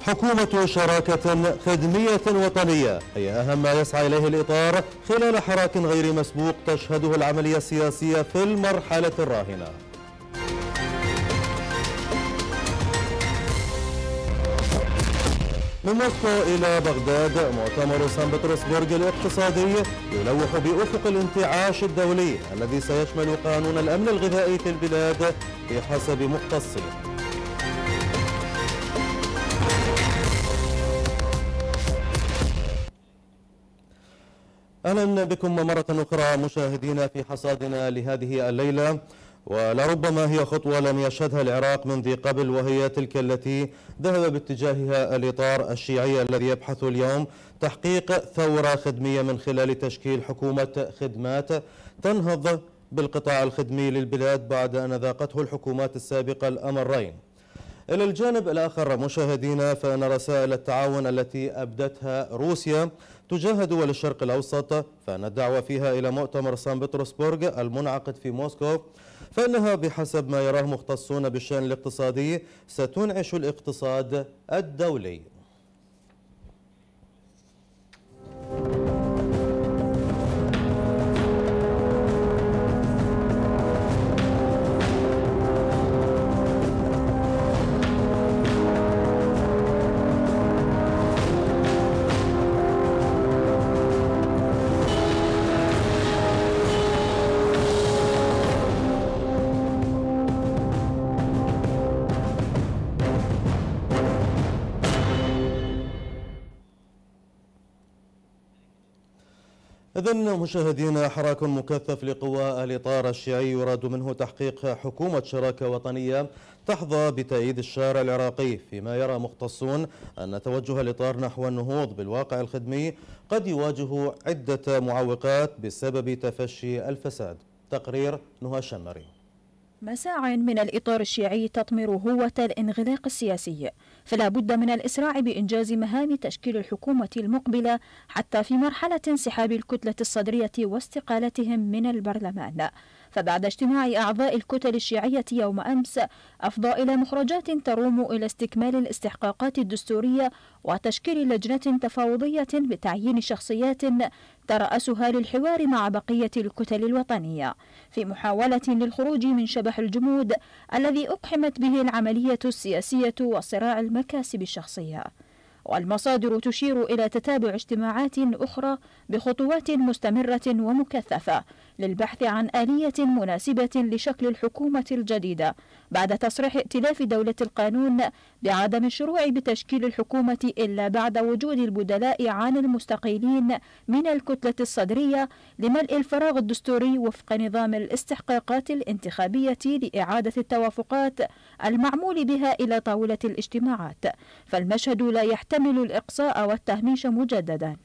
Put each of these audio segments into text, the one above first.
حكومة شراكة خدمية وطنية هي أهم ما يسعى إليه الإطار خلال حراك غير مسبوق تشهده العملية السياسية في المرحلة الراهنة. من موسكو إلى بغداد، مؤتمر سان بطرسبرغ الاقتصادي يلوح بأفق الانتعاش الدولي الذي سيشمل قانون الأمن الغذائي في البلاد بحسب مختصين. أهلا بكم مرة أخرى مشاهدينا في حصادنا لهذه الليلة، ولربما هي خطوة لم يشهدها العراق منذ قبل، وهي تلك التي ذهب باتجاهها الإطار الشيعي الذي يبحث اليوم تحقيق ثورة خدمية من خلال تشكيل حكومة خدمات تنهض بالقطاع الخدمي للبلاد بعد أن ذاقته الحكومات السابقة الأمرين. إلى الجانب الآخر مشاهدينا، فإن رسائل التعاون التي أبدتها روسيا تجاه دول الشرق الأوسط، فإن الدعوة فيها إلى مؤتمر سان بطرسبرغ المنعقد في موسكو فإنها بحسب ما يراه مختصون بالشأن الاقتصادي ستنعش الاقتصاد الدولي. إذن مشاهدينا، حراك مكثف لقوى الإطار الشيعي يراد منه تحقيق حكومة شراكة وطنية تحظى بتأييد الشارع العراقي، فيما يرى مختصون أن توجه الإطار نحو النهوض بالواقع الخدمي قد يواجه عدة معوقات بسبب تفشي الفساد. تقرير نهى الشمري. مساع من الإطار الشيعي تطمر هوة الانغلاق السياسي، فلا بد من الإسراع بإنجاز مهام تشكيل الحكومة المقبلة حتى في مرحلة انسحاب الكتلة الصدرية واستقالتهم من البرلمان. فبعد اجتماع أعضاء الكتل الشيعية يوم أمس أفضى إلى مخرجات تروم إلى استكمال الاستحقاقات الدستورية وتشكيل لجنة تفاوضية بتعيين شخصيات ترأسها للحوار مع بقية الكتل الوطنية في محاولة للخروج من شبح الجمود الذي أقحمت به العملية السياسية وصراع المكاسب الشخصية. والمصادر تشير إلى تتابع اجتماعات أخرى بخطوات مستمرة ومكثفة للبحث عن آلية مناسبة لشكل الحكومة الجديدة بعد تصريح ائتلاف دولة القانون بعدم الشروع بتشكيل الحكومة إلا بعد وجود البدلاء عن المستقيلين من الكتلة الصدرية لملء الفراغ الدستوري وفق نظام الاستحقاقات الانتخابية لإعادة التوافقات المعمول بها إلى طاولة الاجتماعات. فالمشهد لا يحتمل الإقصاء والتهميش مجددا.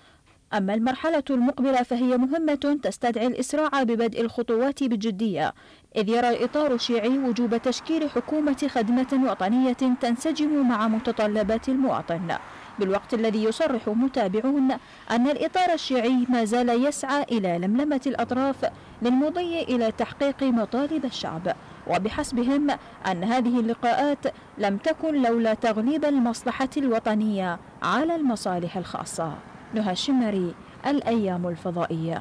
أما المرحلة المقبلة فهي مهمة تستدعي الإسراع ببدء الخطوات بجدية، إذ يرى الإطار الشيعي وجوب تشكيل حكومة خدمة وطنية تنسجم مع متطلبات المواطن، بالوقت الذي يصرح متابعون أن الإطار الشيعي ما زال يسعى إلى لملمة الأطراف للمضي إلى تحقيق مطالب الشعب، وبحسبهم أن هذه اللقاءات لم تكن لولا تغليب المصلحة الوطنية على المصالح الخاصة. نهى الشمري، الأيام الفضائية.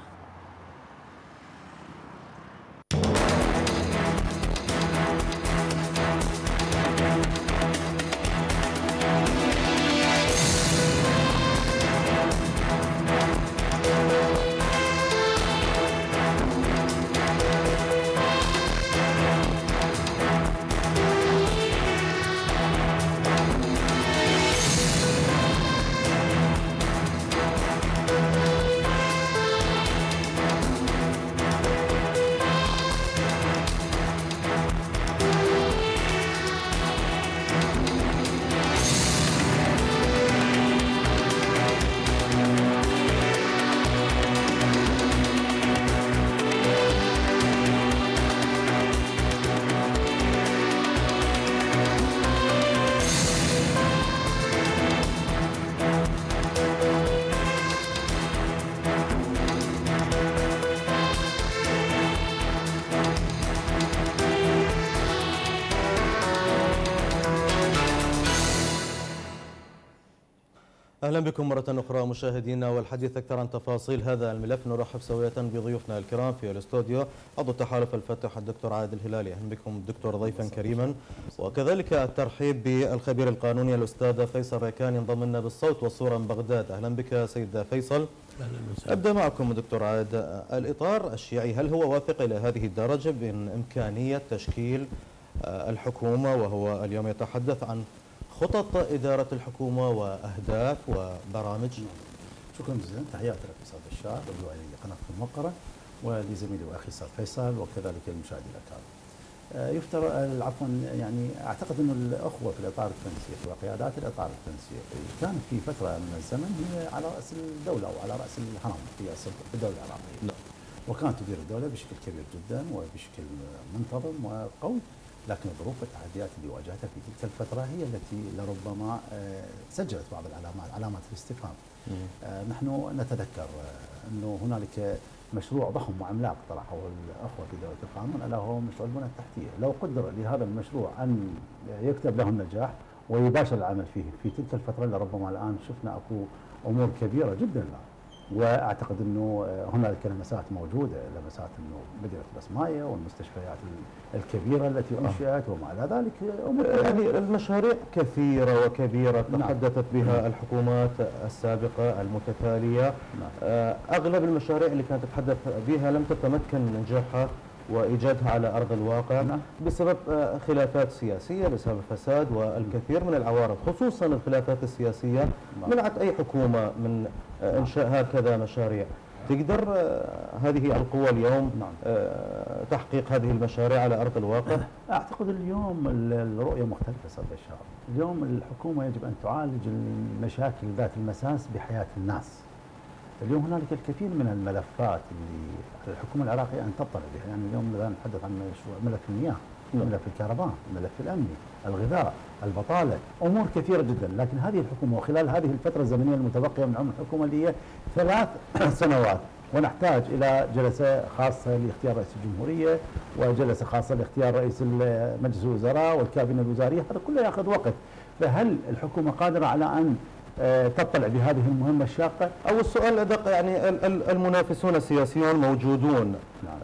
أهلا بكم مرة أخرى مشاهدينا، والحديث أكثر عن تفاصيل هذا الملف نرحب سوية بضيوفنا الكرام في الاستوديو عضو التحالف الفتح الدكتور عائد الهلالي. أهلا بكم دكتور ضيفا كريما، وكذلك الترحيب بالخبير القانوني الأستاذ فيصل ريكان ينضم لنا بالصوت والصورة من بغداد. أهلا بك سيد فيصل. أبدأ معكم دكتور عائد، الإطار الشيعي هل هو واثق إلى هذه الدرجة من إمكانية تشكيل الحكومة، وهو اليوم يتحدث عن خطط إدارة الحكومة وأهداف وبرامج؟ شكرا جزيلا، تحياتي لك أستاذ بشار ولقناتكم الموقرة ولزميلي وأخي أستاذ فيصل وكذلك المشاهدين الأكارم. يفترض عفوا يعني أعتقد أن الأخوة في الإطار التنسيقي وقيادات الإطار التنسيقي كانت في فترة من الزمن هي على رأس الدولة أو على رأس الهرم في الدولة العراقية. لا. وكانت تدير الدولة بشكل كبير جدا وبشكل منتظم وقوي، لكن الظروف والتحديات اللي واجهتها في تلك الفترة هي التي لربما سجلت بعض علامات الاستفهام. نحن نتذكر أنه هنالك مشروع ضخم وعملاق طرحه الأخوة في دولة القانون، ألا هو مشروع البنى التحتية. لو قدر لهذا المشروع أن يكتب له النجاح ويباشر العمل فيه في تلك الفترة لربما الآن شفنا أكو أمور كبيرة جدا الآن. واعتقد انه هنالك لمسات موجوده، لمسات انه مدينه البسمايه والمستشفيات الكبيره التي انشئت وما الى ذلك امور يعني المشاريع كثيره وكبيره تحدثت بها الحكومات السابقه المتتاليه. اغلب المشاريع اللي كانت تتحدث بها لم تتمكن من نجاحها وايجادها على ارض الواقع بسبب خلافات سياسيه، بسبب فساد والكثير من العوارض، خصوصا الخلافات السياسيه منعت اي حكومه من انشاء هكذا مشاريع. تقدر هذه القوى اليوم تحقيق هذه المشاريع على ارض الواقع؟ اعتقد اليوم الرؤيه مختلفه استاذ بشار. اليوم الحكومه يجب ان تعالج المشاكل ذات المساس بحياه الناس. اليوم هنالك الكثير من الملفات اللي الحكومه العراقيه ان تطلع بها، يعني اليوم لا نتحدث عن ملف المياه، ملف الكهرباء، الملف الامني، الغذاء، البطاله، امور كثيره جدا، لكن هذه الحكومه وخلال هذه الفتره الزمنيه المتبقيه من عمر الحكومه اللي هي 3 سنوات، ونحتاج الى جلسه خاصه لاختيار رئيس الجمهوريه وجلسه خاصه لاختيار رئيس مجلس الوزراء والكابينه الوزاريه، هذا كله ياخذ وقت. فهل الحكومه قادره على ان تطلع بهذه المهمة الشاقة؟ أو السؤال الأدق، يعني المنافسون السياسيون موجودون،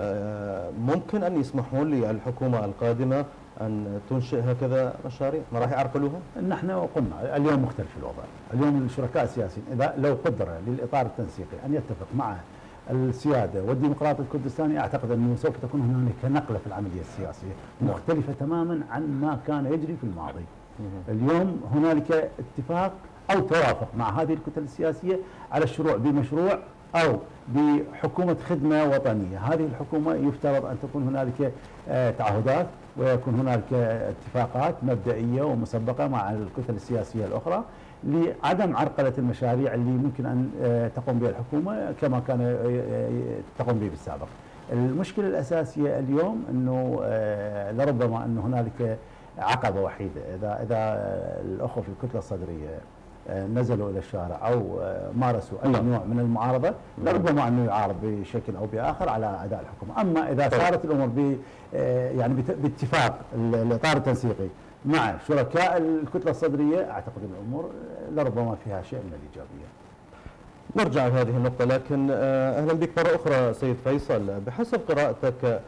ممكن أن يسمحون للحكومة القادمة أن تنشئ هكذا مشاريع؟ ما راح يعرقلوها؟ نحن قلنا اليوم مختلف الوضع، اليوم الشركاء السياسيين إذا لو قدر للإطار التنسيقي أن يتفق مع السيادة والديمقراطي الكردستاني، أعتقد أنه سوف تكون هنالك نقلة في العملية السياسية مختلفة تماما عن ما كان يجري في الماضي. اليوم هنالك اتفاق أو توافق مع هذه الكتل السياسية على الشروع بمشروع أو بحكومة خدمة وطنية. هذه الحكومة يفترض أن تكون هنالك تعهدات ويكون هنالك اتفاقات مبدئية ومسبقة مع الكتل السياسية الأخرى لعدم عرقلة المشاريع اللي ممكن أن تقوم بها الحكومة كما كان تقوم به بالسابق. المشكلة الأساسية اليوم أنه لربما أن هنالك عقبة وحيدة، إذا الأخوة في الكتلة الصدرية نزلوا إلى الشارع أو مارسوا أي نوع من المعارضة، لربما أنه يعارض بشكل أو بآخر على أداء الحكومة. أما إذا صارت الأمور يعني باتفاق الإطار التنسيقي مع شركاء الكتلة الصدرية، أعتقد الأمور لربما فيها شيء من الإيجابية. نرجع لهذه النقطة، لكن أهلا بك مرة أخرى سيد فيصل. بحسب قراءتك،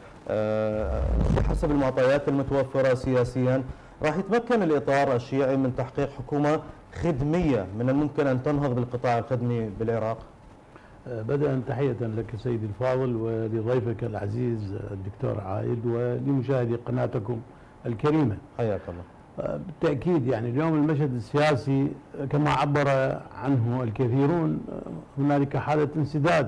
بحسب المعطيات المتوفرة سياسيا، راح يتمكن الإطار الشيعي من تحقيق حكومة خدمية من الممكن أن تنهض بالقطاع الخدمي بالعراق؟ بدءا تحية لك سيدي الفاضل ولضيفك العزيز الدكتور عائد ولمشاهدي قناتكم الكريمة. حياك الله. بالتأكيد يعني اليوم المشهد السياسي كما عبر عنه الكثيرون، هنالك حالة انسداد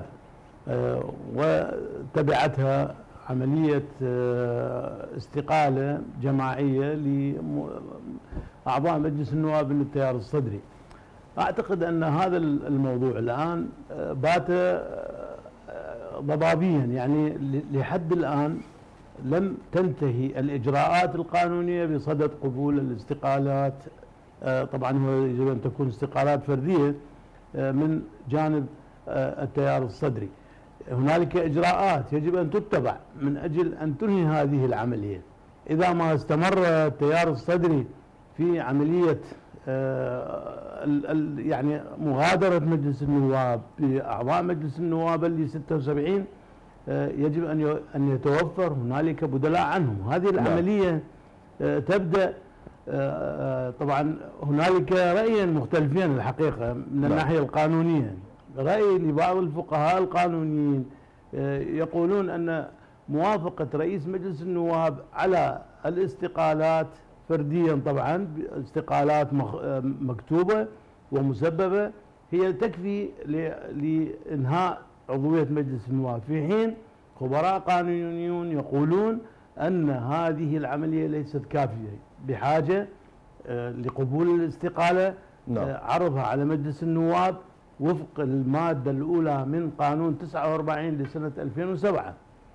وتبعتها عملية استقالة جماعية لأعضاء مجلس النواب من التيار الصدري. أعتقد أن هذا الموضوع الآن بات ضبابيا، يعني لحد الآن لم تنتهي الإجراءات القانونية بصدد قبول الاستقالات. طبعا هو يجب أن تكون استقالات فردية من جانب التيار الصدري. هنالك إجراءات يجب أن تتبع من أجل أن تنهي هذه العملية. إذا ما استمر التيار الصدري في عملية يعني مغادرة مجلس النواب بأعضاء مجلس النواب اللي 76 يجب أن يتوفر هنالك بدلاء عنهم. هذه العملية تبدأ. طبعا هنالك رأيين مختلفين الحقيقة من الناحية القانونية. رأي لبعض الفقهاء القانونيين يقولون أن موافقة رئيس مجلس النواب على الاستقالات فرديا، طبعا استقالات مكتوبة ومسببة، هي تكفي لإنهاء عضوية مجلس النواب، في حين خبراء قانونيون يقولون أن هذه العملية ليست كافية، بحاجة لقبول الاستقالة، عرضها على مجلس النواب وفق المادة الأولى من قانون 49 لسنة 2007.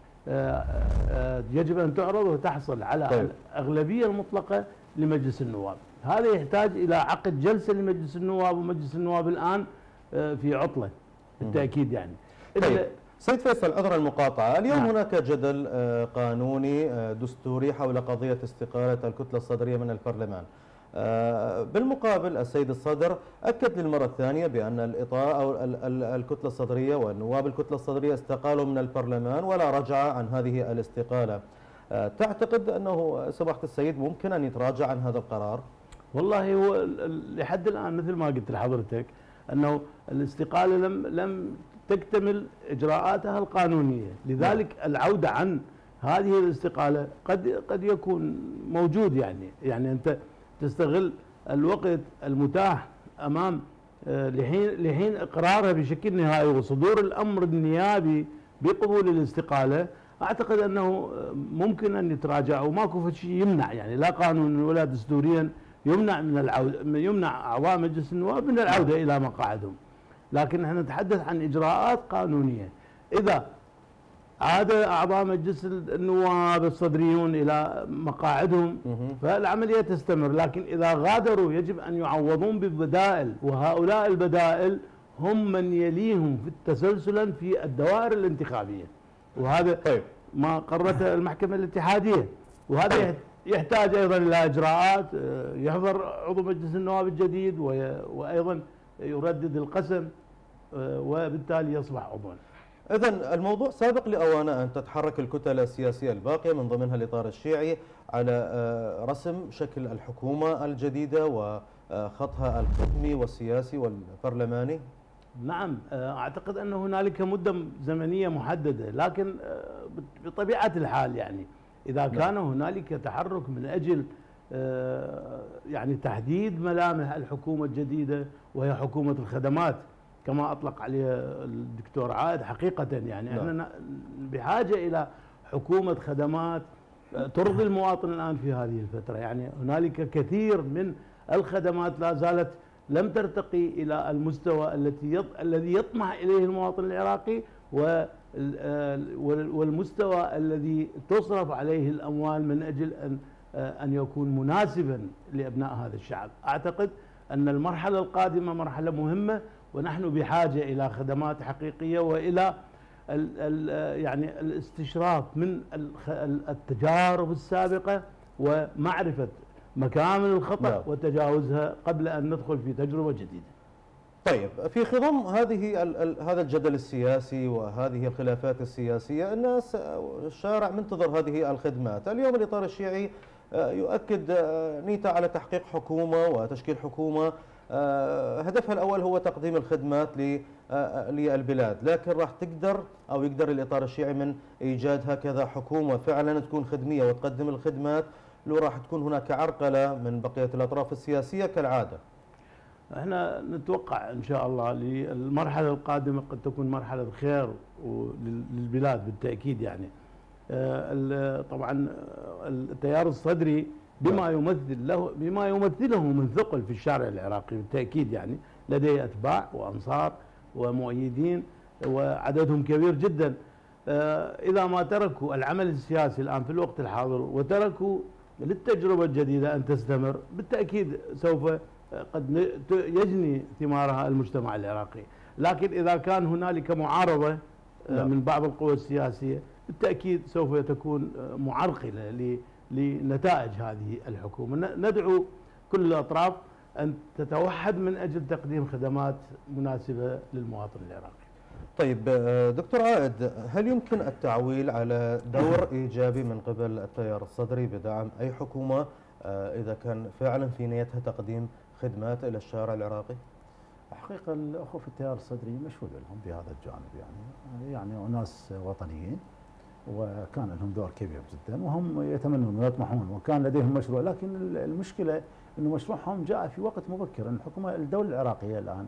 يجب أن تعرض وتحصل على الأغلبية المطلقة لمجلس النواب. هذا يحتاج إلى عقد جلسة لمجلس النواب، ومجلس النواب الآن في عطلة بالتأكيد يعني. سيد فيصل، عذر المقاطعة، اليوم هناك جدل قانوني دستوري حول قضية استقالة الكتلة الصدرية من البرلمان. بالمقابل السيد الصدر أكد للمرة الثانية بأن الإطار أو الكتلة الصدرية والنواب الكتلة الصدرية استقالوا من البرلمان ولا رجعة عن هذه الاستقالة. تعتقد أنه سماحة السيد ممكن أن يتراجع عن هذا القرار؟ والله هو لحد الآن مثل ما قلت لحضرتك أنه الاستقالة لم تكتمل إجراءاتها القانونية، لذلك العودة عن هذه الاستقالة قد يكون موجود. يعني أنت تستغل الوقت المتاح أمام لحين إقرارها بشكل نهائي وصدور الأمر النيابي بقبول الاستقالة. أعتقد أنه ممكن أن يتراجع، وماكو شيء يمنع، يعني لا قانون ولا دستوريا يمنع أعضاء مجلس النواب من العودة إلى مقاعدهم. لكن نحن نتحدث عن إجراءات قانونية. إذا عاد أعضاء مجلس النواب الصدريون إلى مقاعدهم فالعملية تستمر، لكن إذا غادروا يجب أن يعوضون ببدائل، وهؤلاء البدائل هم من يليهم تسلسلا في الدوائر الانتخابية، وهذا ما قررته المحكمة الاتحادية. وهذا يحتاج أيضا إلى إجراءات، يحضر عضو مجلس النواب الجديد وأيضا يردد القسم وبالتالي يصبح عضوا. إذن الموضوع سابق لأوانه أن تتحرك الكتل السياسية الباقية من ضمنها الإطار الشيعي على رسم شكل الحكومة الجديدة وخطها الحكمي والسياسي والبرلماني. نعم، أعتقد أن هنالك مدة زمنية محددة، لكن بطبيعة الحال يعني إذا كان هنالك تحرك من أجل يعني تحديد ملامح الحكومة الجديدة وهي حكومة الخدمات كما أطلق عليها الدكتور عائد، حقيقة يعني احنا بحاجة إلى حكومة خدمات ترضي المواطن الآن في هذه الفترة. يعني هنالك كثير من الخدمات لا زالت لم ترتقي إلى المستوى الذي يطمح إليه المواطن العراقي والمستوى الذي تصرف عليه الأموال من أجل أن يكون مناسبا لأبناء هذا الشعب. أعتقد أن المرحلة القادمة مرحلة مهمة، ونحن بحاجة إلى خدمات حقيقية وإلى يعني الاستشراف من التجارب السابقة ومعرفة مكامن الخطأ وتجاوزها قبل أن ندخل في تجربة جديدة. طيب، في خضم هذا الجدل السياسي وهذه الخلافات السياسية، الناس الشارع منتظر هذه الخدمات. اليوم الإطار الشيعي يؤكد نيته على تحقيق حكومة وتشكيل حكومة هدفها الأول هو تقديم الخدمات للبلاد، لكن راح يقدر الإطار الشيعي من إيجاد هكذا حكومة فعلا تكون خدمية وتقدم الخدمات، لو راح تكون هناك عرقلة من بقية الأطراف السياسية كالعادة؟ احنا نتوقع ان شاء الله للمرحله القادمه قد تكون مرحله خير للبلاد بالتاكيد. يعني طبعا التيار الصدري بما يمثله من ثقل في الشارع العراقي بالتاكيد، يعني لديه اتباع وانصار ومؤيدين وعددهم كبير جدا. اذا ما تركوا العمل السياسي الان في الوقت الحاضر وتركوا للتجربه الجديده ان تستمر، بالتاكيد سوف قد يجني ثمارها المجتمع العراقي. لكن إذا كان هنالك معارضة من بعض القوى السياسية بالتأكيد سوف تكون معرقلة لنتائج هذه الحكومة. ندعو كل الأطراف أن تتوحد من أجل تقديم خدمات مناسبة للمواطن العراقي. طيب دكتور عائد، هل يمكن التعويل على دور إيجابي من قبل التيار الصدري بدعم أي حكومة إذا كان فعلا في نيتها تقديم خدمات إلى الشارع العراقي؟ حقيقة الأخوة في التيار الصدري مشهود لهم بهذا الجانب، يعني أناس وطنيين وكان لهم دور كبير جدا، وهم يتمنون ويطمحون وكان لديهم مشروع، لكن المشكلة أنه مشروعهم جاء في وقت مبكر. أن الدولة العراقية الآن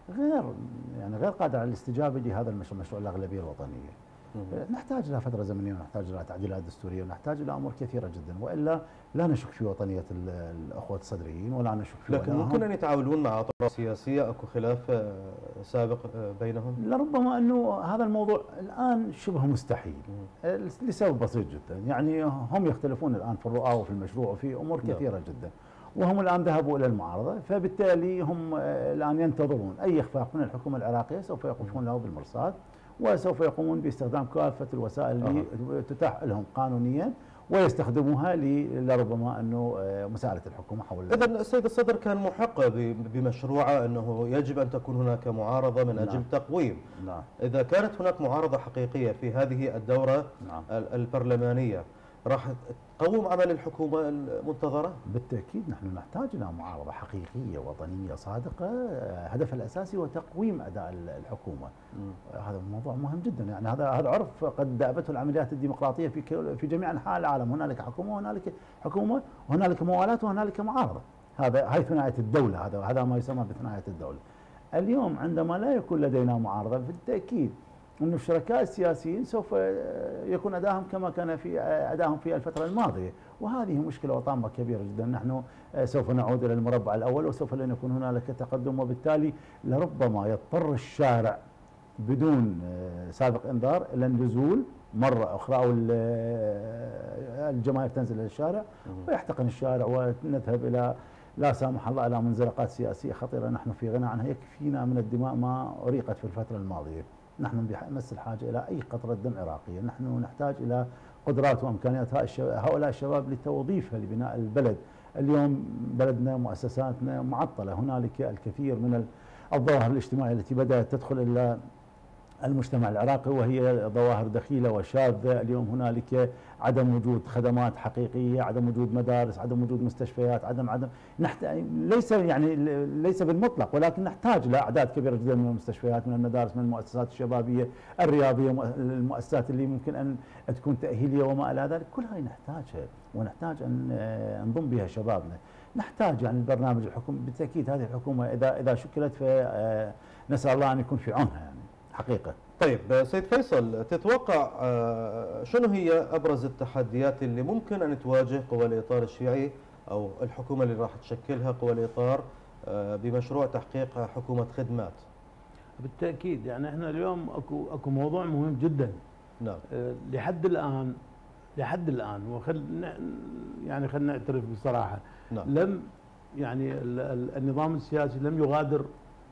غير قادرة على الاستجابة لهذا مشروع الأغلبية الوطنية. نحتاج إلى فترة زمنية، ونحتاج إلى تعديلات دستورية، ونحتاج إلى أمور كثيرة جدا، وإلا لا نشك في وطنية الأخوة الصدريين ولا نشك في لكن ممكن أن يتعاونون مع أطراف سياسية؟ أكو خلاف سابق بينهم؟ لربما أنه هذا الموضوع الآن شبه مستحيل لسبب بسيط جدا. يعني هم يختلفون الآن في الرؤى وفي المشروع وفي أمور كثيرة جدا، وهم الآن ذهبوا إلى المعارضة، فبالتالي هم الآن ينتظرون أي إخفاق من الحكومة العراقية سوف يقفون له بالمرصاد، وسوف يقومون باستخدام كافة الوسائل اللي تتاح لهم قانونيا ويستخدموها لربما أنه مساعدة الحكومة حول. إذا السيد الصدر كان محق بمشروعه أنه يجب أن تكون هناك معارضة من أجل تقويم. إذا كانت هناك معارضة حقيقية في هذه الدورة البرلمانية راح تقوم عمل الحكومة المنتظرة؟ بالتأكيد نحن نحتاج إلى معارضة حقيقية وطنية صادقة هدفها الأساسي هو تقويم أداء الحكومة. هذا موضوع مهم جدا، يعني هذا عرف قد دأبته العمليات الديمقراطية في جميع أنحاء العالم. هنالك حكومة وهنالك حكومة وهنالك موالاه وهنالك معارضة. هاي ثنائية الدولة، هذا ما يسمى بثنائية الدولة. اليوم عندما لا يكون لدينا معارضة بالتأكيد أن الشركاء السياسيين سوف يكون أداءهم كما كان في أداءهم في الفترة الماضية، وهذه مشكلة وطامة كبيرة جدا. نحن سوف نعود إلى المربع الأول وسوف لن يكون هنالك تقدم، وبالتالي لربما يضطر الشارع بدون سابق إنذار إلى النزول مرة أخرى، أو الجماهير تنزل إلى الشارع ويحتقن الشارع ونذهب إلى لا سامح الله إلى منزلقات سياسية خطيرة نحن في غنى عنها. يكفينا من الدماء ما أريقت في الفترة الماضية. نحن بمس الحاجة إلى أي قطرة دم عراقية. نحن نحتاج إلى قدرات وإمكانيات هؤلاء الشباب لتوظيفها لبناء البلد. اليوم بلدنا مؤسساتنا معطلة، هنالك الكثير من الظواهر الاجتماعية التي بدأت تدخل إلى المجتمع العراقي وهي ظواهر دخيلة وشاذة. اليوم هنالك عدم وجود خدمات حقيقية، عدم وجود مدارس، عدم وجود مستشفيات، ليس بالمطلق، ولكن نحتاج إلى أعداد كبيرة جدا من المستشفيات، من المدارس، من المؤسسات الشبابية الرياضية، المؤسسات اللي ممكن أن تكون تأهيلية وما إلى ذلك. كل هاي نحتاجها ونحتاج أن نضم بها شبابنا. نحتاج يعني البرنامج الحكومي بالتأكيد. هذه الحكومة إذا شكلت فنسأل الله أن يكون في عونها يعني حقيقة. طيب سيد فيصل، تتوقع شنو هي أبرز التحديات اللي ممكن أن تواجه قوى الإطار الشيعي أو الحكومة اللي راح تشكلها قوى الإطار بمشروع تحقيق حكومة خدمات؟ بالتأكيد يعني احنا اليوم اكو موضوع مهم جدا. نعم. لحد الآن يعني خلينا نعترف بصراحة. نعم. لم يعني النظام السياسي لم يغادر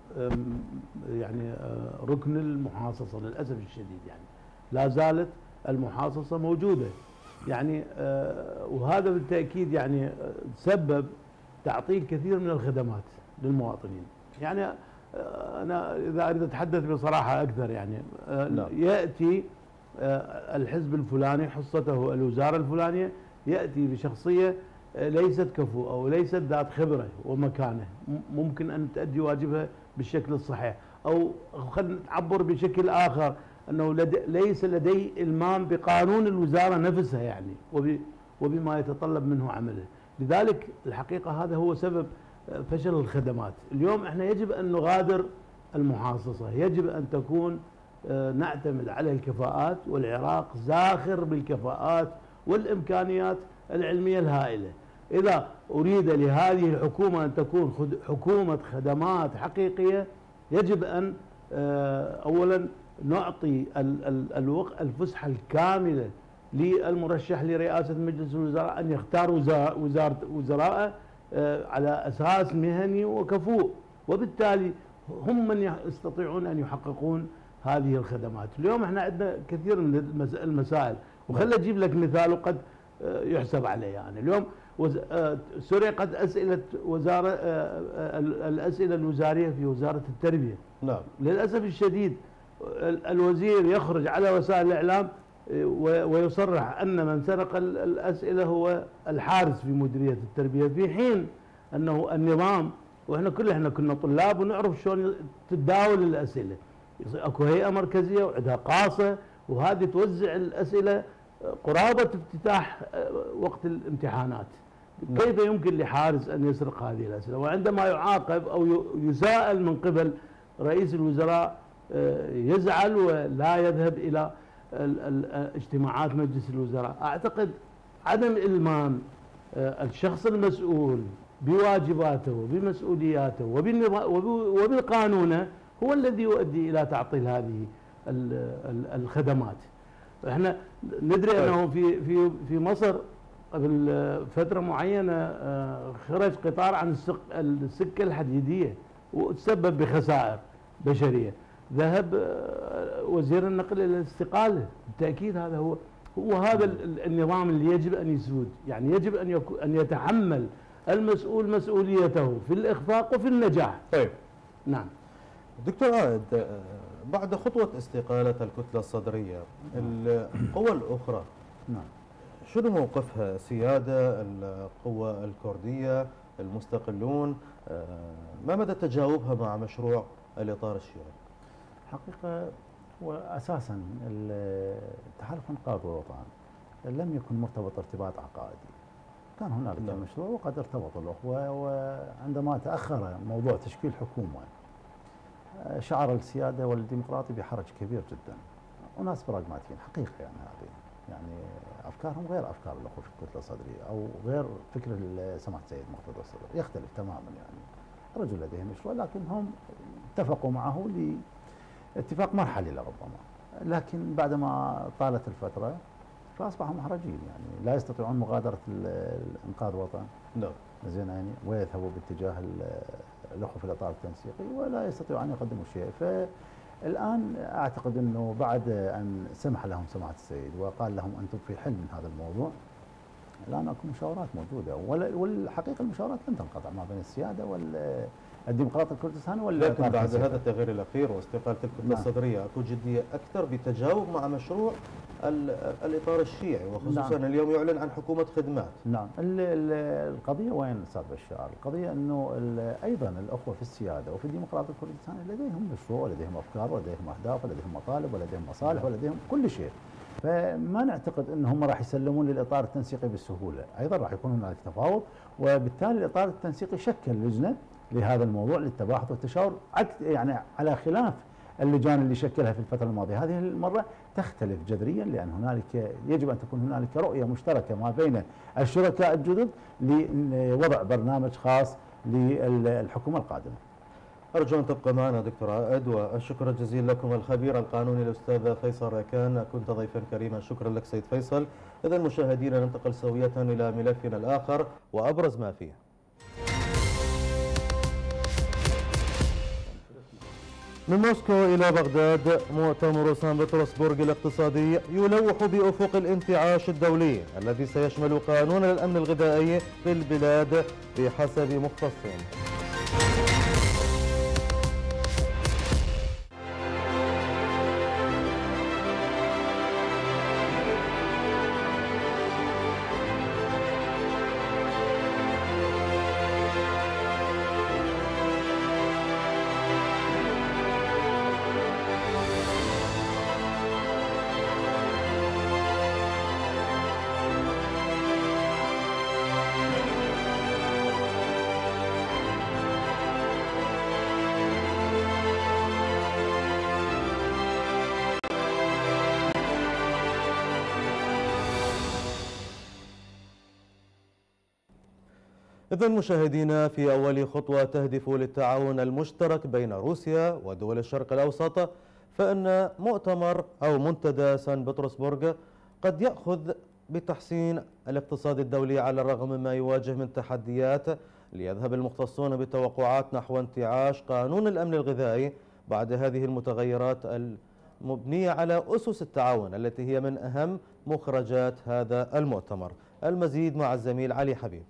يعني ركن المحاصصة للأسف الشديد. يعني لا زالت المحاصصة موجودة يعني، وهذا بالتأكيد يعني سبب تعطيل كثير من الخدمات للمواطنين. يعني أنا إذا أريد أتحدث بصراحة أكثر يعني يأتي الحزب الفلاني حصته الوزارة الفلانية يأتي بشخصية ليست كفؤ أو ليست ذات خبرة ومكانة ممكن أن تؤدي واجبها بالشكل الصحيح، أو خلينا نعبر بشكل آخر أنه ليس لديه إلمام بقانون الوزارة نفسها يعني وبما يتطلب منه عمله. لذلك الحقيقة هذا هو سبب فشل الخدمات. اليوم احنا يجب أن نغادر المحاصصة، يجب أن تكون نعتمد على الكفاءات، والعراق زاخر بالكفاءات والإمكانيات العلمية الهائلة. إذا أريد لهذه الحكومة أن تكون حكومة خدمات حقيقية يجب أن أولا نعطي الفسحة الكاملة للمرشح لرئاسة مجلس الوزراء أن يختار وزراء على أساس مهني وكفؤ، وبالتالي هم من يستطيعون أن يحققون هذه الخدمات. اليوم احنا عندنا كثير من المسائل، وخلي أجيب لك مثال وقد يحسب عليه. يعني اليوم سرقت أسئلة الأسئلة الوزارية في وزارة التربية. نعم. للأسف الشديد الوزير يخرج على وسائل الإعلام ويصرح أن من سرق الأسئلة هو الحارس في مديرية التربية، في حين أنه النظام، وإحنا كنا طلاب ونعرف شلون تتداول الأسئلة. اكو هيئة مركزية وعندها قاصة، وهذه توزع الأسئلة قرابة افتتاح وقت الامتحانات. كيف يمكن لحارس أن يسرق هذه الأسئلة؟ وعندما يعاقب أو يساءل من قبل رئيس الوزراء يزعل ولا يذهب إلى اجتماعات مجلس الوزراء. أعتقد عدم إلمام الشخص المسؤول بواجباته وبمسؤولياته وبالقانون هو الذي يؤدي إلى تعطيل هذه الخدمات. احنا ندري أنه في مصر قبل فترة معينة خرج قطار عن السكة الحديدية وتسبب بخسائر بشرية. ذهب وزير النقل إلى الاستقالة. بالتأكيد هذا هو هذا النظام اللي يجب أن يسود. يعني يجب أن يتحمل المسؤول مسؤوليته في الإخفاق وفي النجاح. طيب. نعم. دكتور عائد، بعد خطوة استقالة الكتلة الصدرية، القوى الأخرى نعم، شنو موقفها؟ سيادة، القوى الكردية، المستقلون، ما مدى تجاوبها مع مشروع الإطار الشيعي؟ حقيقة وأساسا تحالف إنقاذ الوطن لم يكن مرتبط ارتباط عقائدي. كان هنالك مشروع وقد ارتبطوا الأخوة، وعندما تأخر موضوع تشكيل حكومة شعر السيادة والديمقراطي بحرج كبير جدا. وناس براغماتيين حقيقة، يعني هذه يعني أفكارهم غير أفكار الأخوة في الكتلة الصدرية أو غير فكر سماحة السيد مقتدى الصدر، يختلف تماما. يعني رجل لديه مشروع لكن هم اتفقوا معه لاتفاق مرحلي لربما، لكن بعدما طالت الفترة فأصبحوا محرجين، يعني لا يستطيعون مغادرة إنقاذ الوطن. نعم. زين يعني، ويذهبوا باتجاه الأخوة في الإطار التنسيقي ولا يستطيعوا أن يقدموا شيء. فالآن أعتقد أنه بعد أن سمح لهم سماحة السيد وقال لهم أنتم في حل من هذا الموضوع، الآن أكو مشاورات موجودة، والحقيقة المشاورات لن تنقطع ما بين السيادة والديمقراط الكردستاني لكن بعد هذا التغيير الأخير واستقالة الكتلة الصدرية أكو جدية أكثر بتجاوب مع مشروع الإطار الشيعي، وخصوصا اليوم يعلن عن حكومة خدمات. نعم. القضية وين أستاذ بشار؟ القضية أنه أيضا الأخوة في السيادة وفي الديمقراط الكردستاني لديهم مشروع ولديهم أفكار ولديهم أهداف ولديهم مطالب ولديهم مصالح ولديهم كل شيء. فما نعتقد أنهم راح يسلمون للإطار التنسيقي بالسهولة. أيضا راح يكون هناك تفاوض، وبالتالي الإطار التنسيقي شكل لجنة لهذا الموضوع للتباحث والتشاور، يعني على خلاف اللجان اللي شكلها في الفترة الماضية. هذه المرة تختلف جذريا، لأن هنالك يجب أن تكون هنالك رؤية مشتركة ما بين الشركاء الجدد لوضع برنامج خاص للحكومة القادمة. أرجو أن تبقى معنا دكتور عائد، والشكر الجزيل لكم. الخبير القانوني الأستاذ فيصل ركان، كنت ضيفا كريما. شكرا لك سيد فيصل. إذا مشاهدينا ننتقل سوية إلى ملفنا الآخر وأبرز ما فيه. من موسكو إلى بغداد، مؤتمر سان بطرسبورغ الاقتصادي يلوح بأفق الانتعاش الدولي الذي سيشمل قانون الأمن الغذائي في البلاد بحسب مختصين. إذن مشاهدينا، في أول خطوة تهدف للتعاون المشترك بين روسيا ودول الشرق الأوسط، فإن مؤتمر أو منتدى سان بطرسبورغ قد يأخذ بتحسين الاقتصاد الدولي على الرغم مما يواجه من تحديات، ليذهب المختصون بتوقعات نحو انتعاش قانون الأمن الغذائي بعد هذه المتغيرات المبنية على أسس التعاون التي هي من أهم مخرجات هذا المؤتمر. المزيد مع الزميل علي حبيب.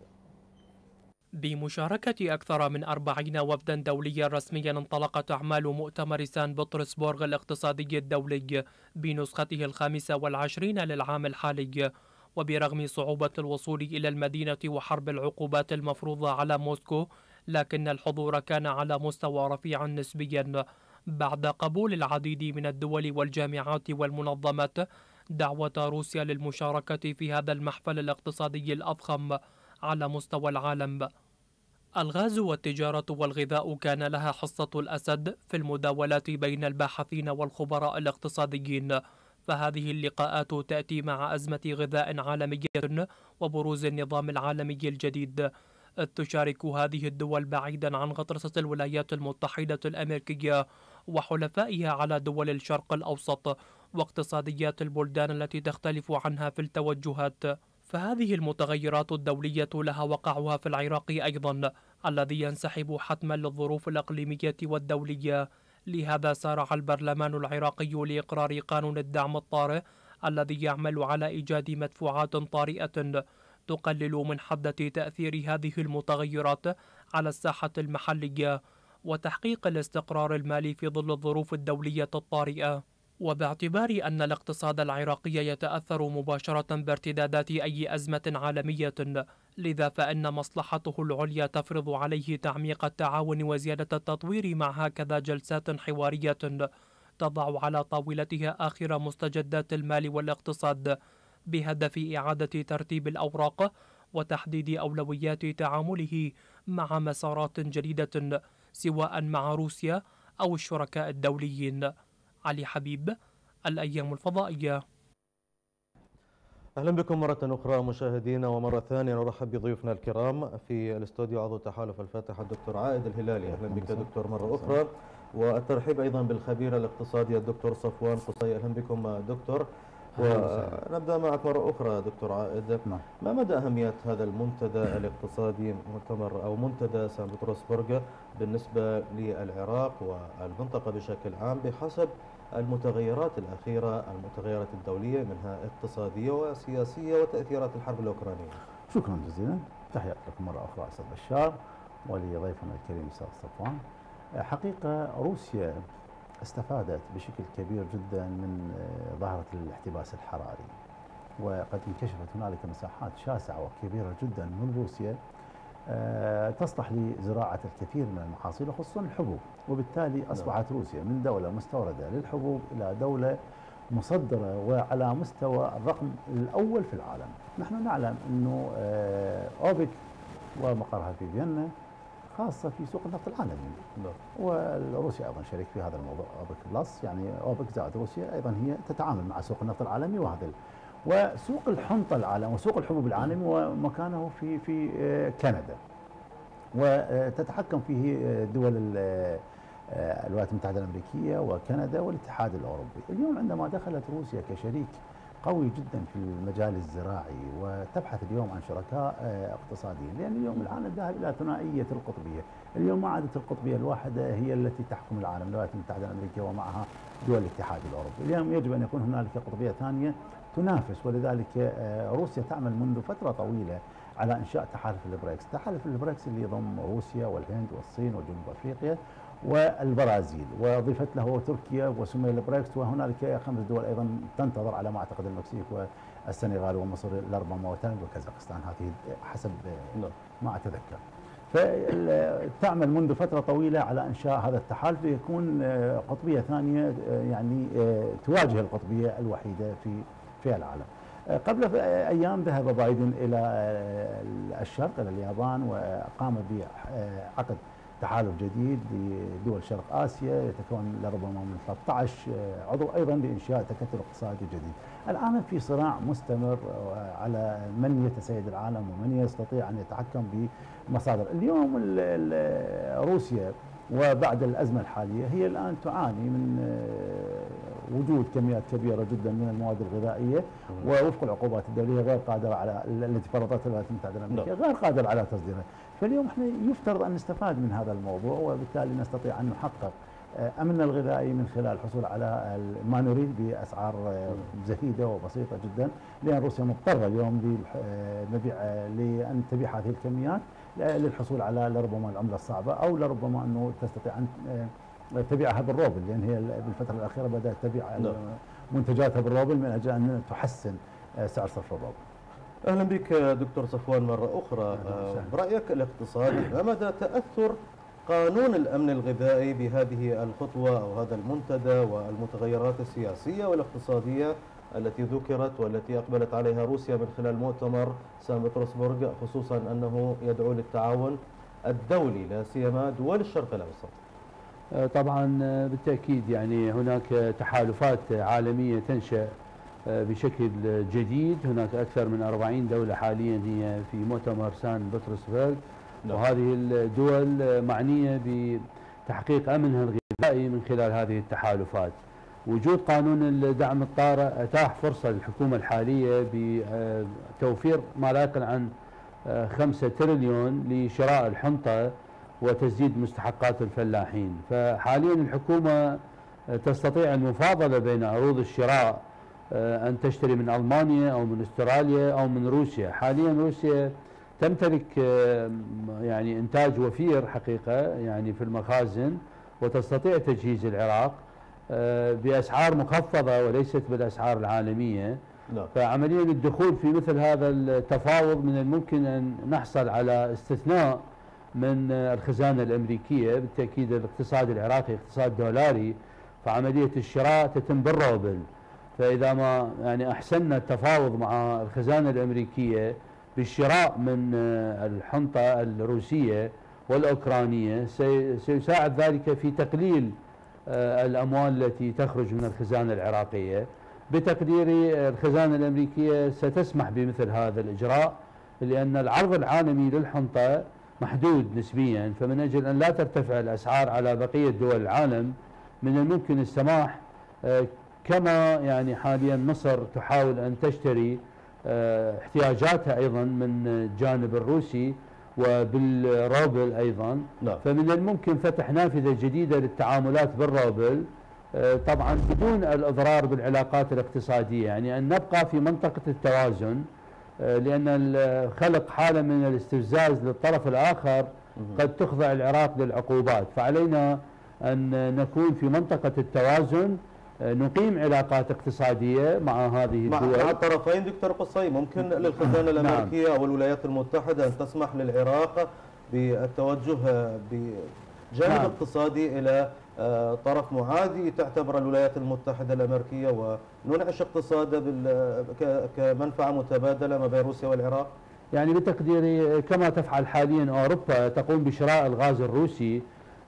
بمشاركة أكثر من 40 وفدا دوليا رسميا انطلقت أعمال مؤتمر سان بطرسبورغ الاقتصادي الدولي بنسخته 25 للعام الحالي. وبرغم صعوبة الوصول إلى المدينة وحرب العقوبات المفروضة على موسكو، لكن الحضور كان على مستوى رفيع نسبيا بعد قبول العديد من الدول والجامعات والمنظمات دعوة روسيا للمشاركة في هذا المحفل الاقتصادي الأضخم على مستوى العالم. الغاز والتجارة والغذاء كان لها حصة الأسد في المداولات بين الباحثين والخبراء الاقتصاديين، فهذه اللقاءات تأتي مع أزمة غذاء عالمية وبروز النظام العالمي الجديد. تشارك هذه الدول بعيدا عن غطرسة الولايات المتحدة الأمريكية وحلفائها على دول الشرق الأوسط واقتصاديات البلدان التي تختلف عنها في التوجهات. فهذه المتغيرات الدولية لها وقعها في العراق أيضا، الذي ينسحب حتما للظروف الإقليمية والدولية. لهذا سارع البرلمان العراقي لإقرار قانون الدعم الطارئ الذي يعمل على إيجاد مدفوعات طارئة تقلل من حدة تأثير هذه المتغيرات على الساحة المحلية وتحقيق الاستقرار المالي في ظل الظروف الدولية الطارئة. وباعتبار أن الاقتصاد العراقي يتأثر مباشرة بارتدادات أي أزمة عالمية، لذا فإن مصلحته العليا تفرض عليه تعميق التعاون وزيادة التطوير مع هكذا جلسات حوارية تضع على طاولتها آخر مستجدات المال والاقتصاد بهدف إعادة ترتيب الأوراق وتحديد أولويات تعامله مع مسارات جديدة سواء مع روسيا أو الشركاء الدوليين. علي حبيب، الأيام الفضائية. أهلا بكم مرة أخرى مشاهدينا، ومرة ثانية نرحب بضيوفنا الكرام في الاستوديو عضو تحالف الفاتحة الدكتور عائد الهلالي. أهلا بك دكتور مرة أخرى، والترحيب أيضا بالخبير الاقتصادي الدكتور صفوان قصي. أهلا بكم دكتور. ونبدأ معك مرة أخرى دكتور عائد. ما مدى أهمية هذا المنتدى الاقتصادي، مؤتمر أو منتدى سان بطرسبرغ بالنسبة للعراق والمنطقة بشكل عام بحسب المتغيرات الأخيرة، المتغيرات الدولية منها اقتصادية وسياسية وتأثيرات الحرب الأوكرانية؟ شكرا جزيلا، تحياتي لكم مرة أخرى أستاذ بشار ولضيفنا الكريم أستاذ صفوان. حقيقة روسيا استفادت بشكل كبير جدا من ظاهرة الاحتباس الحراري، وقد انكشفت هنالك مساحات شاسعة وكبيرة جدا من روسيا تصلح لزراعة الكثير من المحاصيل خصوصا الحبوب، وبالتالي أصبحت روسيا من دولة مستوردة للحبوب إلى دولة مصدرة وعلى مستوى الرقم الأول في العالم. نحن نعلم أنه أوبك ومقرها في فيينا خاصة في سوق النفط العالمي، وروسيا أيضا شريك في هذا الموضوع. أوبك بلس يعني أوبك زائد روسيا أيضا هي تتعامل مع سوق النفط العالمي، وهذا وسوق الحنطة العالمي وسوق الحبوب العالمي ومكانه في كندا، وتتحكم فيه دول الولايات المتحدة الأمريكية وكندا والاتحاد الأوروبي. اليوم عندما دخلت روسيا كشريك قوي جدا في المجال الزراعي وتبحث اليوم عن شركاء اقتصاديين، لأن اليوم العالم ذاهب إلى ثنائية القطبية. اليوم ما عادت القطبية الواحدة هي التي تحكم العالم، الولايات المتحدة الأمريكية ومعها دول الاتحاد الأوروبي. اليوم يجب أن يكون هنالك قطبية ثانية تنافس، ولذلك روسيا تعمل منذ فترة طويلة على إنشاء تحالف البريكس. تحالف البريكس اللي يضم روسيا والهند والصين وجنوب أفريقيا والبرازيل، وضيفت له تركيا وسمي البريكس، وهنالك 5 دول أيضا تنتظر على ما أعتقد المكسيك والسنغال ومصر لربما وتايلاند وكازاخستان، هذه حسب ما أتذكر. فتعمل منذ فترة طويلة على إنشاء هذا التحالف ليكون قطبية ثانية يعني تواجه القطبية الوحيدة في العالم. قبل أيام ذهب بايدن إلى الشرق إلى اليابان وقام بعقد تحالف جديد لدول شرق آسيا يتكون لربما من 13 عضو أيضا لإنشاء تكتل اقتصادي جديد. العالم في صراع مستمر على من يتسيد العالم ومن يستطيع أن يتحكم بمصادر. اليوم روسيا وبعد الأزمة الحالية هي الآن تعاني من وجود كميات كبيرة جدا من المواد الغذائية، ووفق العقوبات الدولية غير قادرة على التي فرضتها الولايات المتحدة الأمريكية غير قادرة على تصديرها. فاليوم احنا يفترض أن نستفاد من هذا الموضوع، وبالتالي نستطيع أن نحقق أمننا الغذائي من خلال الحصول على ما نريد بأسعار زهيدة وبسيطة جدا، لأن روسيا مضطرة اليوم لأن تبيع هذه الكميات للحصول على لربما العملة الصعبة، أو لربما أنه تستطيع أن تبيعها بالروبل، لأن هي بالفترة الأخيرة بدأت تبيع منتجاتها بالروبل من أجل أن تحسن سعر صرف الروبل. أهلا بك دكتور صفوان مرة أخرى. برأيك الاقتصادي، ما مدى تأثر قانون الأمن الغذائي بهذه الخطوة أو هذا المنتدى والمتغيرات السياسية والاقتصادية التي ذكرت والتي أقبلت عليها روسيا من خلال مؤتمر سان بطرسبرغ، خصوصا أنه يدعو للتعاون الدولي لا سيما دول الشرق الأوسط؟ طبعا بالتأكيد يعني هناك تحالفات عالمية تنشأ بشكل جديد، هناك أكثر من 40 دولة حاليا هي في مؤتمر سان بطرسبرغ، وهذه الدول معنية بتحقيق أمنها الغذائي من خلال هذه التحالفات. وجود قانون الدعم الطارئ أتاح فرصة للحكومة الحالية بتوفير ما لا يقل عن 5 تريليون لشراء الحنطة وتسديد مستحقات الفلاحين. فحاليا الحكومة تستطيع المفاضلة بين عروض الشراء، أن تشتري من ألمانيا أو من أستراليا أو من روسيا. حاليا روسيا تمتلك يعني إنتاج وفير حقيقة يعني في المخازن، وتستطيع تجهيز العراق بأسعار مخفضة وليست بالأسعار العالمية. فعمليا الدخول في مثل هذا التفاوض من الممكن أن نحصل على استثناء من الخزانة الأمريكية. بالتأكيد الاقتصاد العراقي اقتصاد دولاري، فعملية الشراء تتم بالروبل. فإذا ما يعني أحسننا التفاوض مع الخزانة الأمريكية بالشراء من الحنطة الروسية والأوكرانية، سيساعد ذلك في تقليل الأموال التي تخرج من الخزانة العراقية. بتقديري الخزانة الأمريكية ستسمح بمثل هذا الإجراء، لأن العرض العالمي للحنطة محدود نسبيا، فمن أجل أن لا ترتفع الأسعار على بقية دول العالم من الممكن السماح كما يعني حاليا مصر تحاول أن تشتري احتياجاتها أيضا من الجانب الروسي وبالروبل أيضا. فمن الممكن فتح نافذة جديدة للتعاملات بالروبل، طبعا بدون الإضرار بالعلاقات الاقتصادية، يعني أن نبقى في منطقة التوازن، لأن خلق حالة من الاستفزاز للطرف الآخر قد تخضع العراق للعقوبات. فعلينا أن نكون في منطقة التوازن، نقيم علاقات اقتصادية مع هذه الدول مع الطرفين. دكتور قصي، ممكن للخزانة الأمريكية أو الولايات المتحدة أن تسمح للعراق بالتوجه بجانب اقتصادي إلى طرف معادي تعتبر الولايات المتحدة الأمريكية، وننعش اقتصاده كمنفعة متبادلة ما بين روسيا والعراق؟ يعني بتقديري كما تفعل حاليا أوروبا، تقوم بشراء الغاز الروسي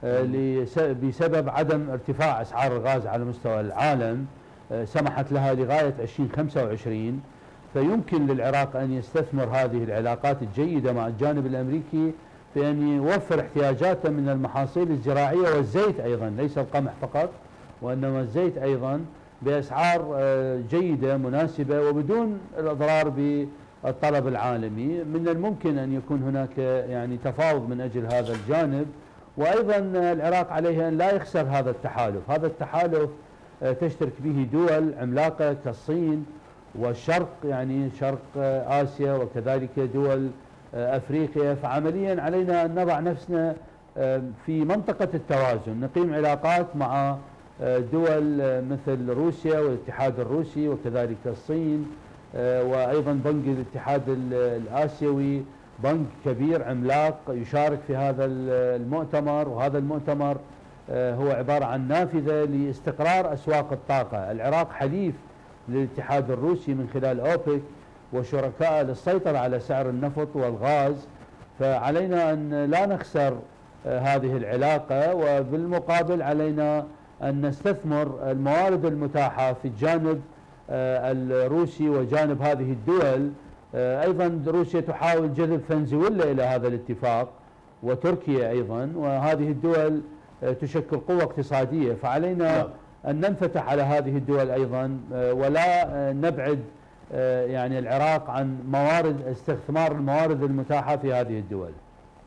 بسبب عدم ارتفاع أسعار الغاز على مستوى العالم، سمحت لها لغاية 2025. فيمكن للعراق أن يستثمر هذه العلاقات الجيدة مع الجانب الأمريكي في أن يوفر احتياجاته من المحاصيل الزراعية والزيت أيضا، ليس القمح فقط وإنما الزيت أيضا، بأسعار جيدة مناسبة وبدون الإضرار بالطلب العالمي. من الممكن أن يكون هناك يعني تفاوض من أجل هذا الجانب. وأيضا العراق عليه أن لا يخسر هذا التحالف. هذا التحالف تشترك به دول عملاقة كالصين والشرق، يعني شرق آسيا، وكذلك دول أفريقيا. فعمليا علينا أن نضع نفسنا في منطقة التوازن، نقيم علاقات مع دول مثل روسيا والاتحاد الروسي وكذلك الصين، وأيضا بنك الاتحاد الآسيوي بنك كبير عملاق يشارك في هذا المؤتمر. وهذا المؤتمر هو عبارة عن نافذة لاستقرار أسواق الطاقة. العراق حليف للاتحاد الروسي من خلال أوبك وشركاء للسيطرة على سعر النفط والغاز، فعلينا أن لا نخسر هذه العلاقة، وبالمقابل علينا أن نستثمر الموارد المتاحة في الجانب الروسي وجانب هذه الدول. أيضا روسيا تحاول جذب فنزويلا إلى هذا الاتفاق، وتركيا أيضا، وهذه الدول تشكل قوة اقتصادية. فعلينا أن ننفتح على هذه الدول أيضا، ولا نبعد يعني العراق عن استثمار الموارد المتاحة في هذه الدول.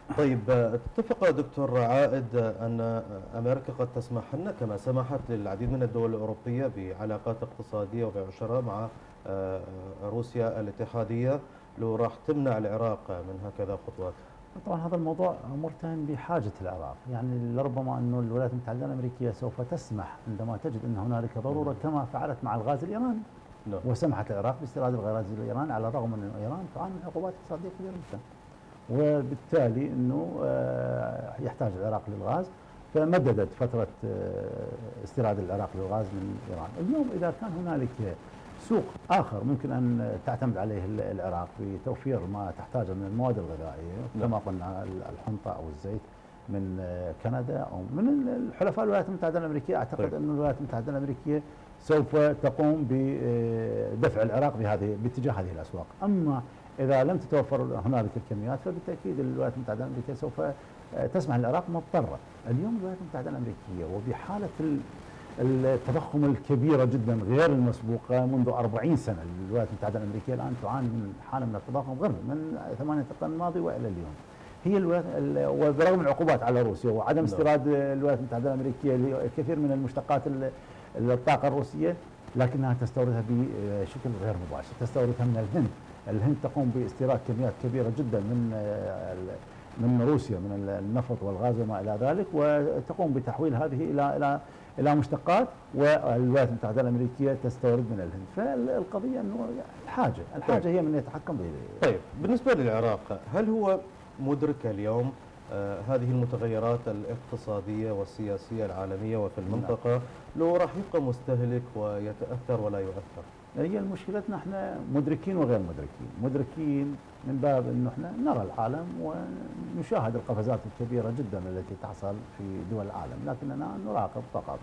طيب، اتفق دكتور عائد أن أمريكا قد تسمح لنا كما سمحت للعديد من الدول الأوروبية بعلاقات اقتصادية وبيع وشراء مع روسيا الاتحادية، لو راح تمنع العراق من هكذا خطوات؟ طبعا هذا الموضوع مرتهن بحاجة العراق، يعني لربما أنه الولايات المتحدة الأمريكية سوف تسمح عندما تجد أن هنالك ضرورة كما فعلت مع الغاز الإيراني. وسمحت العراق باستيراد الغاز الإيراني على الرغم من أن إيران تعاني من عقوبات اقتصادية كبيرة جدا، وبالتالي أنه يحتاج العراق للغاز، فمددت فترة استيراد العراق للغاز من إيران. اليوم إذا كان هنالك سوق آخر ممكن أن تعتمد عليه العراق بتوفير ما تحتاجه من المواد الغذائية كما قلنا الحنطة أو الزيت من كندا أو من الحلفاء الولايات المتحدة الأمريكية، أعتقد أن الولايات المتحدة الأمركية سوف تقوم بدفع العراق باتجاه هذه الأسواق. أما إذا لم تتوفر هنالك الكميات فبالتأكيد الولايات المتحدة الأمريكية سوف تسمح للعراق مضطرة. اليوم الولايات المتحدة الأمريكية وبحالة التضخم الكبيرة جدا غير المسبوقة منذ 40 سنة، الولايات المتحدة الأمريكية الآن تعاني من حالة من التضخم غير من 8 القرن الماضي وإلى اليوم. هي وبرغم العقوبات على روسيا وعدم استيراد الولايات المتحدة الأمريكية لكثير من المشتقات الطاقة الروسية، لكنها تستوردها بشكل غير مباشر، تستوردها من الهند. الهند تقوم باستيراد كميات كبيرة جدا من روسيا من النفط والغاز وما إلى ذلك، وتقوم بتحويل هذه إلى مشتقات، والولايات المتحدة الأمريكية تستورد من الهند. فالقضية أنه الحاجة هي من يتحكم به. طيب، بالنسبة للعراق، هل هو مدرك اليوم هذه المتغيرات الاقتصادية والسياسية العالمية وفي المنطقة، لو راح يبقى مستهلك ويتأثر ولا يؤثر؟ هي مشكلتنا احنا مدركين وغير مدركين من باب انه احنا نرى العالم ونشاهد القفزات الكبيرة جدا التي تحصل في دول العالم، لكننا نراقب فقط،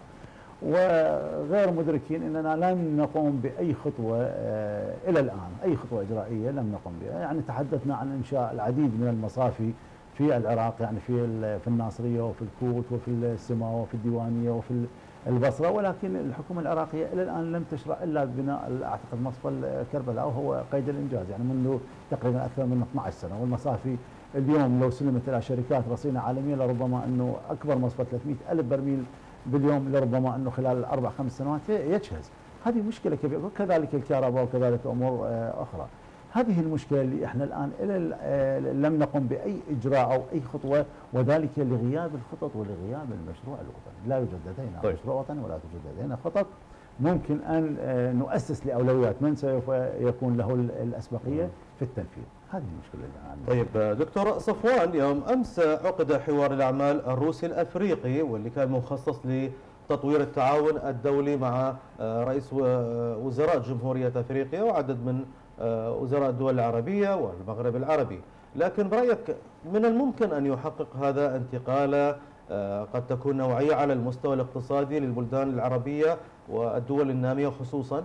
وغير مدركين اننا لم نقوم باي خطوة الى الان، اي خطوة اجرائية لم نقوم بها. يعني تحدثنا عن انشاء العديد من المصافي في العراق، يعني في الناصرية وفي الكوت وفي السماء وفي الديوانية وفي البصرة، ولكن الحكومة العراقية إلى الآن لم تشرع إلا بناء أعتقد مصفى كربلاء وهو قيد الإنجاز، يعني منذ تقريبا أكثر من 12 سنة. والمصافي اليوم لو سلمت إلى شركات رصينة عالمية لربما أنه أكبر مصفى 300,000 برميل باليوم لربما أنه خلال 4-5 سنوات يجهز. هذه مشكلة كبيرة، وكذلك الكهرباء وكذلك أمور أخرى. هذه المشكلة اللي احنا الآن لم نقم بأي إجراء أو أي خطوة، وذلك لغياب الخطط ولغياب المشروع الوطني. لا يوجد لدينا مشروع وطني ولا توجد لدينا خطط ممكن أن نؤسس لأولويات من سوف يكون له الأسبقية في التنفيذ. هذه المشكلة اللي عندنا. طيب دكتور صفوان، يوم أمس عقد حوار الأعمال الروسي الأفريقي واللي كان مخصص لتطوير التعاون الدولي مع رئيس وزراء جمهورية أفريقيا وعدد من وزراء الدول العربية والمغرب العربي، لكن برأيك من الممكن أن يحقق هذا انتقالة قد تكون نوعية على المستوى الاقتصادي للبلدان العربية والدول النامية خصوصا؟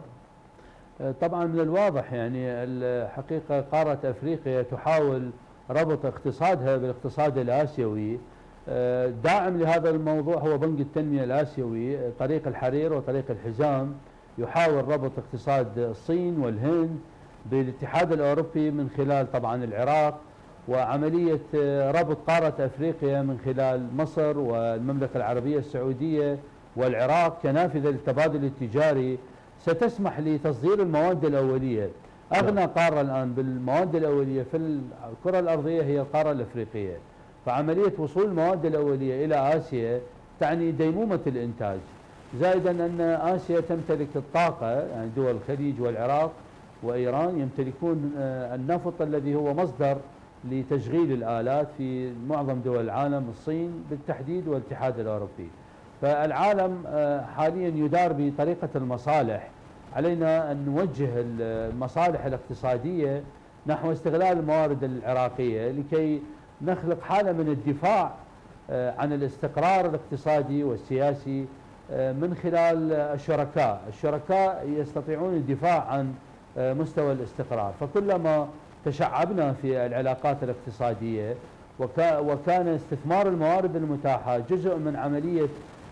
طبعا من الواضح يعني الحقيقة قارة أفريقيا تحاول ربط اقتصادها بالاقتصاد الآسيوي. داعم لهذا الموضوع هو بنك التنمية الآسيوي، طريق الحرير وطريق الحزام، يحاول ربط اقتصاد الصين والهند بالاتحاد الأوروبي من خلال طبعا العراق، وعملية ربط قارة أفريقيا من خلال مصر والمملكة العربية السعودية والعراق كنافذة للتبادل التجاري ستسمح لتصدير المواد الأولية. أغنى قارة الآن بالمواد الأولية في الكرة الأرضية هي القارة الأفريقية، فعملية وصول المواد الأولية إلى آسيا تعني ديمومة الإنتاج، زائدا أن آسيا تمتلك الطاقة، يعني دول الخليج والعراق وإيران يمتلكون النفط الذي هو مصدر لتشغيل الآلات في معظم دول العالم، الصين بالتحديد والاتحاد الأوروبي. فالعالم حاليا يدار بطريقة المصالح، علينا أن نوجه المصالح الاقتصادية نحو استغلال الموارد العراقية لكي نخلق حالة من الدفاع عن الاستقرار الاقتصادي والسياسي من خلال الشركاء يستطيعون الدفاع عن مستوى الاستقرار. فكلما تشعبنا في العلاقات الاقتصادية وكان استثمار الموارد المتاحة جزء من عملية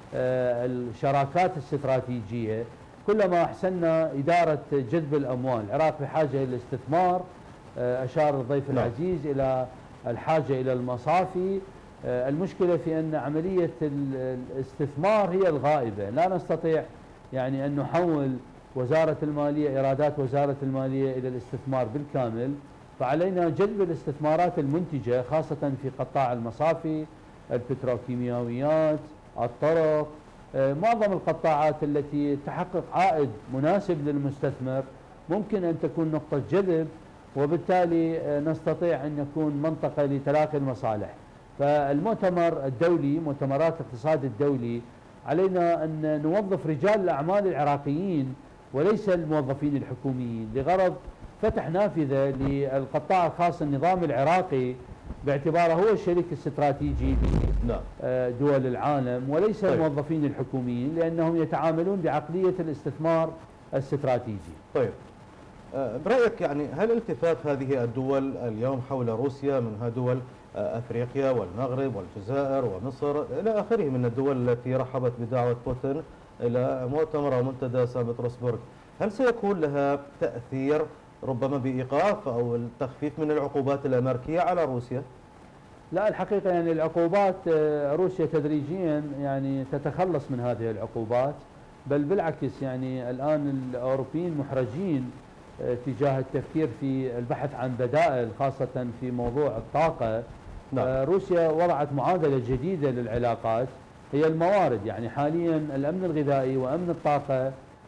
الشراكات الاستراتيجية، كلما أحسننا إدارة جذب الأموال. العراق بحاجة إلى الاستثمار، أشار الضيف العزيز إلى الحاجة إلى المصافي. المشكلة في أن عملية الاستثمار هي الغائبة، لا نستطيع يعني أن نحول وزارة المالية، إيرادات وزارة المالية إلى الاستثمار بالكامل، فعلينا جلب الاستثمارات المنتجة خاصة في قطاع المصافي، البتروكيماويات، الطرق، معظم القطاعات التي تحقق عائد مناسب للمستثمر ممكن أن تكون نقطة جذب، وبالتالي نستطيع أن نكون منطقة لتلاقي المصالح. فالمؤتمر الدولي، مؤتمرات الاقتصاد الدولي، علينا أن نوظف رجال الأعمال العراقيين وليس الموظفين الحكوميين لغرض فتح نافذة للقطاع الخاص النظام العراقي باعتباره هو الشريك الاستراتيجي لدول العالم وليس الموظفين الحكوميين، لأنهم يتعاملون بعقلية الاستثمار الاستراتيجي. طيب، برأيك يعني هل التفاف هذه الدول اليوم حول روسيا، منها دول أفريقيا والمغرب والجزائر ومصر إلى آخره من الدول التي رحبت بدعوة بوتين إلى مؤتمر أو منتدى سان بطرسبرغ، هل سيكون لها تأثير ربما بإيقاف أو التخفيف من العقوبات الأمريكية على روسيا؟ لا، الحقيقة يعني العقوبات روسيا تدريجيا يعني تتخلص من هذه العقوبات، بل بالعكس يعني الآن الأوروبيين محرجين تجاه التفكير في البحث عن بدائل خاصة في موضوع الطاقة. روسيا وضعت معادلة جديدة للعلاقات هي الموارد، يعني حاليا الأمن الغذائي وأمن الطاقة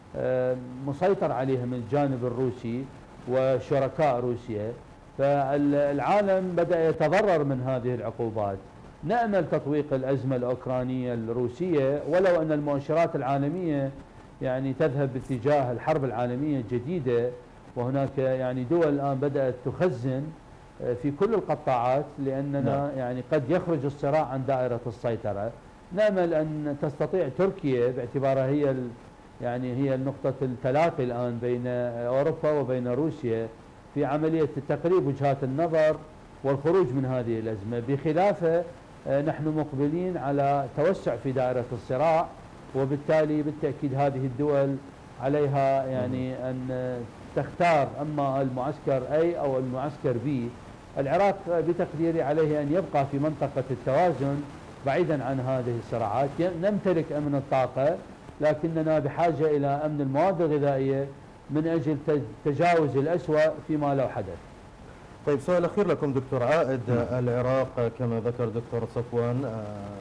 مسيطر عليها من الجانب الروسي وشركاء روسيا، فالعالم بدأ يتضرر من هذه العقوبات. نأمل تطويق الأزمة الأوكرانية الروسية، ولو أن المؤشرات العالمية يعني تذهب باتجاه الحرب العالمية الجديدة، وهناك يعني دول الآن بدأت تخزن في كل القطاعات لأننا يعني قد يخرج الصراع عن دائرة السيطرة. نأمل أن تستطيع تركيا باعتبارها هي يعني هي نقطة التلاقي الآن بين أوروبا وبين روسيا في عملية تقريب وجهات النظر والخروج من هذه الأزمة. بخلافه نحن مقبلين على توسع في دائرة الصراع، وبالتالي بالتأكيد هذه الدول عليها يعني أن تختار أما المعسكر A أو المعسكر B. العراق بتقديري عليه أن يبقى في منطقة التوازن بعيدا عن هذه الصراعات. نمتلك أمن الطاقة، لكننا بحاجة إلى أمن المواد الغذائية من أجل تجاوز الأسوأ فيما لو حدث. طيب، سؤال أخير لكم دكتور عائد. العراق كما ذكر دكتور صفوان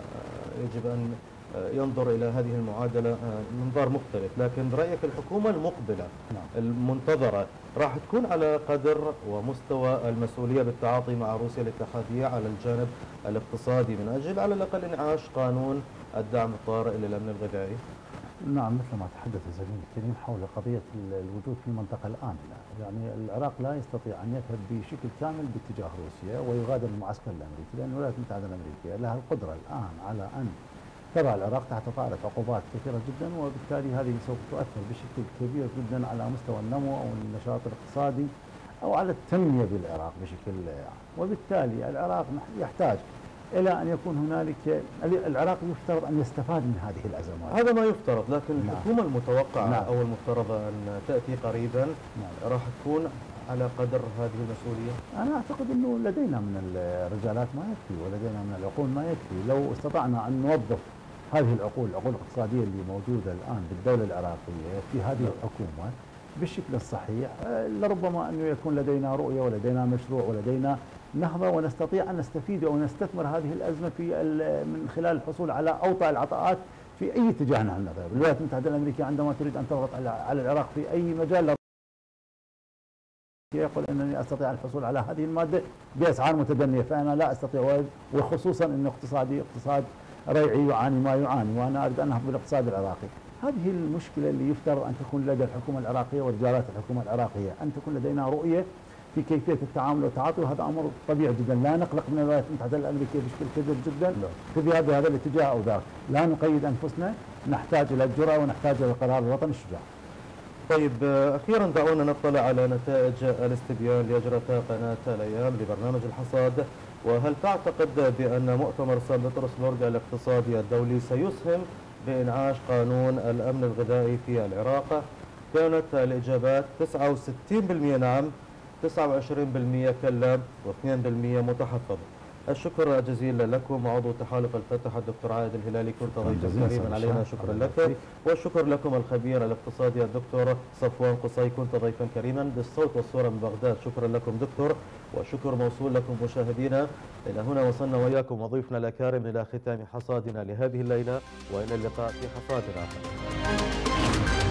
يجب أن ينظر إلى هذه المعادلة منظار مختلف، لكن برأيك الحكومة المقبلة المنتظرة راح تكون على قدر ومستوى المسؤولية بالتعاطي مع روسيا الاتحادية على الجانب الاقتصادي من أجل على الأقل إنعاش قانون الدعم الطارئ للأمن الغذائي؟ نعم، مثل ما تحدث زميلي الكريم حول قضية الوجود في المنطقة الآن، يعني العراق لا يستطيع أن يذهب بشكل كامل باتجاه روسيا ويغادر المعسكر الأمريكي، لأن الولايات المتحدة الأمريكية لها القدرة الآن على أن تضع العراق تحت طائلة عقوبات كثيرة جدا، وبالتالي هذه سوف تؤثر بشكل كبير جدا على مستوى النمو أو النشاط الاقتصادي أو على التنمية بالعراق بشكل عام. وبالتالي العراق يحتاج إلى أن يكون هنالك، العراق يفترض أن يستفاد من هذه الأزمات. هذا ما يفترض، لكن الحكومة المتوقعة أو المفترضة أن تأتي قريبا راح تكون على قدر هذه المسؤولية؟ أنا أعتقد أنه لدينا من الرجالات ما يكفي، ولدينا من العقول ما يكفي. لو استطعنا أن نوظف هذه العقول الاقتصادية اللي موجودة الآن بالدولة العراقية في هذه الحكومة بالشكل الصحيح، لربما أنه يكون لدينا رؤية ولدينا مشروع ولدينا نهضة، ونستطيع أن نستفيد أو نستثمر هذه الأزمة في من خلال الحصول على أوطى العطاءات في أي اتجاه نحن نذهب. الولايات المتحدة الأمريكية عندما تريد أن تضغط على العراق في أي مجال يقول أنني أستطيع الحصول على هذه المادة بأسعار متدنية، فأنا لا أستطيع، وخصوصا أن اقتصادي اقتصاد ريعي يعاني ما يعاني، وأنا أريد أن أنهض بالاقتصاد العراقي. هذه المشكلة اللي يفترض أن تكون لدى الحكومة العراقية ورجالات الحكومة العراقية، أن تكون لدينا رؤية في كيفية التعامل والتعاطي، وهذا أمر طبيعي جدا. لا نقلق من الولايات المتحدة الأمريكية بشكل كبير جدا في هذا الاتجاه أو ذاك، لا نقيد أنفسنا، نحتاج إلى الجرأة ونحتاج إلى القرار الوطني الشجاع. طيب، أخيرا دعونا نطلع على نتائج الاستبيان اللي أجرتها قناة الأيام لبرنامج الحصاد. وهل تعتقد بأن مؤتمر سان بطرسبرغ الاقتصادي الدولي سيسهم بإنعاش قانون الأمن الغذائي في العراق؟ كانت الإجابات 69% نعم، 29% كلا و2% متحفظ. الشكر جزيلا لكم. عضو تحالف الفتح الدكتور عائد الهلالي كنت ضيفا كريما علينا، شكرا لك. والشكر لكم الخبير الاقتصادي الدكتور صفوان قصي، كنت ضيفا كريما بالصوت والصورة من بغداد، شكرا لكم دكتور. والشكر موصول لكم مشاهدينا. إلى هنا وصلنا وإياكم وضيفنا الأكارم إلى ختام حصادنا لهذه الليلة، وإلى اللقاء في حصاد آخر.